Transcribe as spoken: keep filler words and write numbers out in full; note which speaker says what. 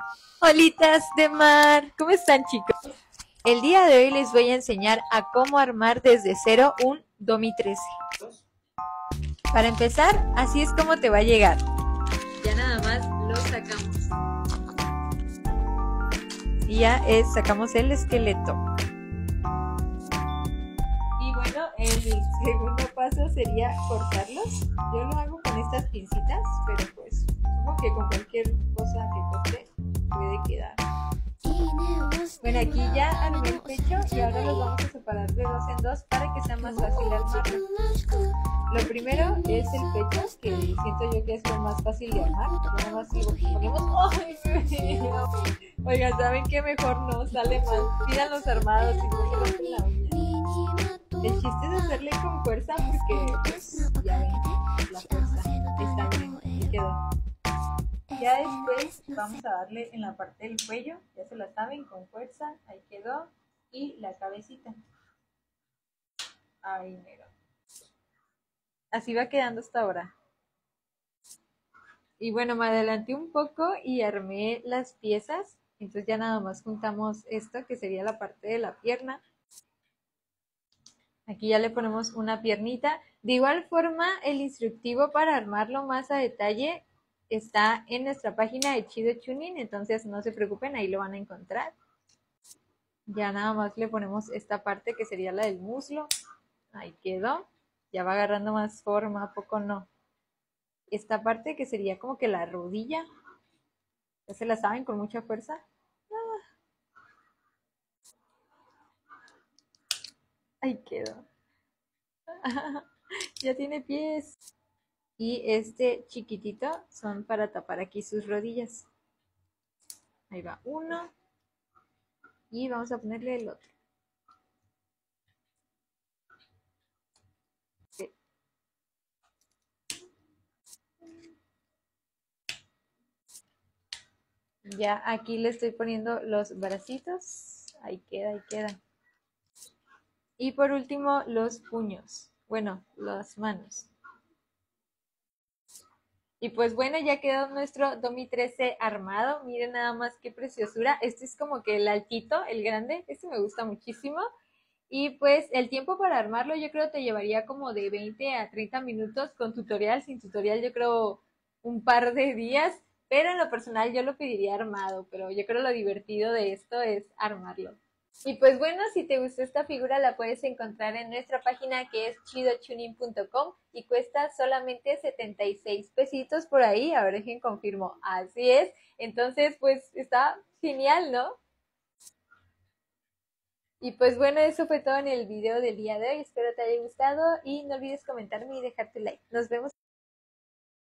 Speaker 1: Holitas de mar, ¿cómo están, chicos? El día de hoy les voy a enseñar a cómo armar desde cero un Domi trece. Para empezar, así es como te va a llegar. Ya nada más lo sacamos. Y ya es, sacamos el esqueleto. Y bueno, el segundo paso sería cortarlos. Yo lo hago con estas pincitas, pero pues supongo que con cualquier cosa que corte puede quedar. Bueno, aquí ya armé el pecho y ahora los vamos a separar de dos en dos para que sea más fácil armarlo. Lo primero es el pecho, que siento yo que es lo más fácil de armar. Nada más lo ponemos. ¡Ay! Oigan, ¿saben qué? Mejor no, sale mal. Tiran los armados y no se rompen la uña. El chiste es hacerle con fuerza porque, pues, ya ven, la fuerza está bien, y quedó. Ya después vamos a darle en la parte del cuello, ya se la saben, con fuerza, ahí quedó, y la cabecita. Ahí mero. Así va quedando hasta ahora. Y bueno, me adelanté un poco y armé las piezas, entonces ya nada más juntamos esto, que sería la parte de la pierna. Aquí ya le ponemos una piernita. De igual forma, el instructivo para armarlo más a detalle está en nuestra página de Chido Tuning, entonces no se preocupen, ahí lo van a encontrar. Ya nada más le ponemos esta parte que sería la del muslo. Ahí quedó. Ya va agarrando más forma, ¿a poco no? Esta parte que sería como que la rodilla. Ya se la saben, con mucha fuerza. Ah. Ahí quedó. Ya tiene pies. Y este chiquitito son para tapar aquí sus rodillas. Ahí va uno. Y vamos a ponerle el otro. Sí. Ya aquí le estoy poniendo los bracitos. Ahí queda, ahí queda. Y por último, los puños. Bueno, las manos. Y pues bueno, ya quedó nuestro Domi trece armado. Miren nada más qué preciosura. Este es como que el altito, el grande. Este me gusta muchísimo. Y pues el tiempo para armarlo yo creo te llevaría como de veinte a treinta minutos con tutorial. Sin tutorial yo creo un par de días. Pero en lo personal yo lo pediría armado. Pero yo creo lo divertido de esto es armarlo. Y pues bueno, si te gustó esta figura la puedes encontrar en nuestra página que es chido tuning punto com y cuesta solamente setenta y seis pesitos por ahí. A ver, dejen confirmo. Así es. Entonces, pues está genial, ¿no? Y pues bueno, eso fue todo en el video del día de hoy. Espero te haya gustado y no olvides comentarme y dejar tu like. Nos vemos.